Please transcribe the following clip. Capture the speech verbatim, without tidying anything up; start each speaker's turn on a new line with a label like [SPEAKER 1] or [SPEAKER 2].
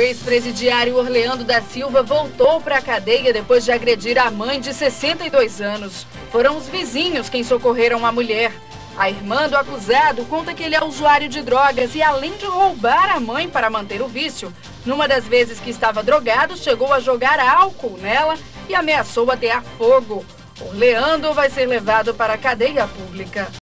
[SPEAKER 1] ex-presidiário Orleando da Silva voltou para a cadeia depois de agredir a mãe de sessenta e dois anos. Foram os vizinhos quem socorreram a mulher. A irmã do acusado conta que ele é usuário de drogas e, além de roubar a mãe para manter o vício, numa das vezes que estava drogado, chegou a jogar álcool nela e ameaçou atear fogo. Orleando vai ser levado para a cadeia pública.